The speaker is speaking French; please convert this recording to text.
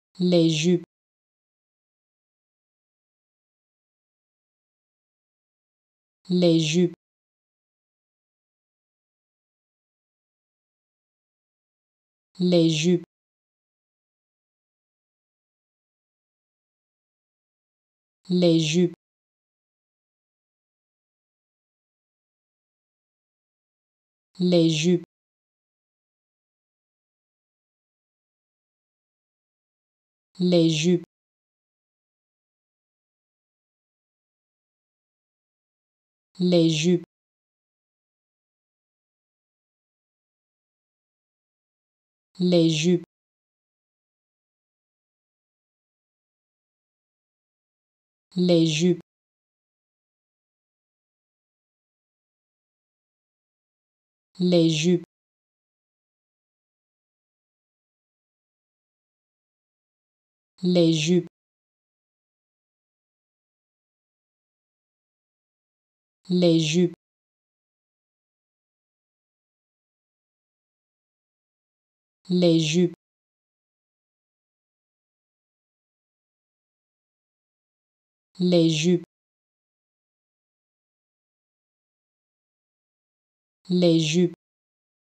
les jupes, les jupes, les jupes, les jupes, les jupes, les jupes, les jupes, les jupes, les jupes, les jupes, les jupes, les jupes, les jupes, les jupes, les jupes,